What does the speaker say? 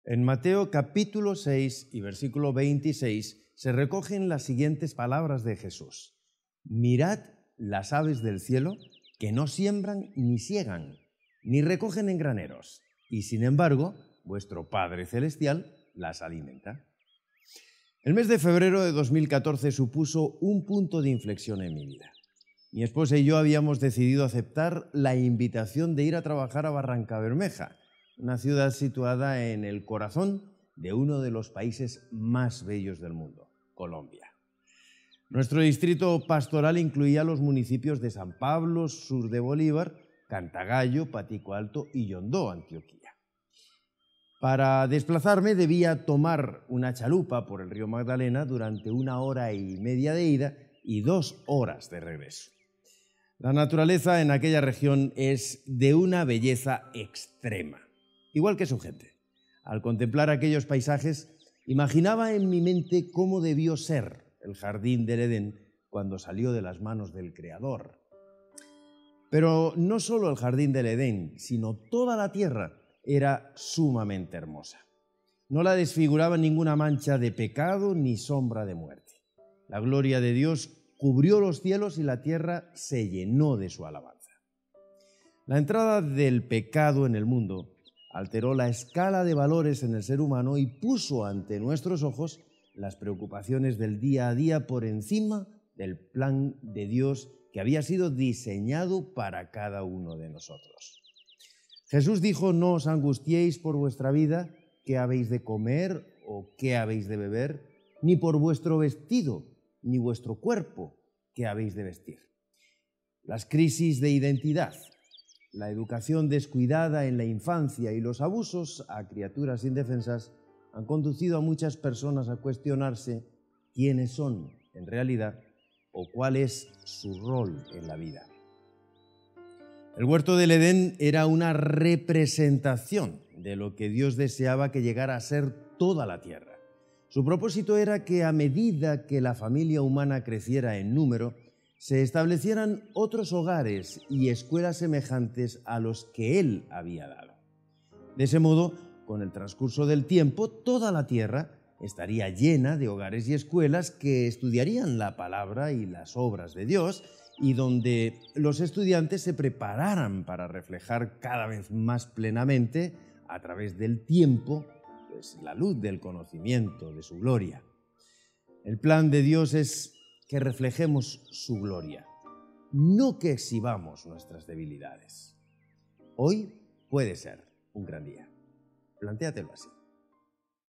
En Mateo capítulo 6 y versículo 26 se recogen las siguientes palabras de Jesús. Mirad las aves del cielo que no siembran ni siegan, ni recogen en graneros, y sin embargo vuestro Padre Celestial las alimenta. El mes de febrero de 2014 supuso un punto de inflexión en mi vida. Mi esposa y yo habíamos decidido aceptar la invitación de ir a trabajar a Barrancabermeja, una ciudad situada en el corazón de uno de los países más bellos del mundo, Colombia. Nuestro distrito pastoral incluía los municipios de San Pablo, sur de Bolívar, Cantagallo, Patico Alto y Yondó, Antioquia. Para desplazarme debía tomar una chalupa por el río Magdalena durante 1 hora y media de ida y 2 horas de regreso. La naturaleza en aquella región es de una belleza extrema, igual que su gente. Al contemplar aquellos paisajes, imaginaba en mi mente cómo debió ser el jardín del Edén cuando salió de las manos del Creador. Pero no solo el jardín del Edén, sino toda la tierra era sumamente hermosa. No la desfiguraba ninguna mancha de pecado ni sombra de muerte. La gloria de Dios cubrió los cielos y la tierra se llenó de su alabanza. La entrada del pecado en el mundo alteró la escala de valores en el ser humano y puso ante nuestros ojos las preocupaciones del día a día por encima del plan de Dios que había sido diseñado para cada uno de nosotros. Jesús dijo: no os angustiéis por vuestra vida, qué habéis de comer o qué habéis de beber, ni por vuestro vestido, ni vuestro cuerpo, qué habéis de vestir. Las crisis de identidad, la educación descuidada en la infancia y los abusos a criaturas indefensas han conducido a muchas personas a cuestionarse quiénes son en realidad o cuál es su rol en la vida. El huerto del Edén era una representación de lo que Dios deseaba que llegara a ser toda la tierra. Su propósito era que a medida que la familia humana creciera en número, se establecieran otros hogares y escuelas semejantes a los que Él había dado. De ese modo, con el transcurso del tiempo, toda la tierra estaría llena de hogares y escuelas que estudiarían la palabra y las obras de Dios, y donde los estudiantes se prepararan para reflejar cada vez más plenamente, a través del tiempo, la luz del conocimiento de su gloria. El plan de Dios es que reflejemos su gloria, no que exhibamos nuestras debilidades. Hoy puede ser un gran día. Plantéatelo así.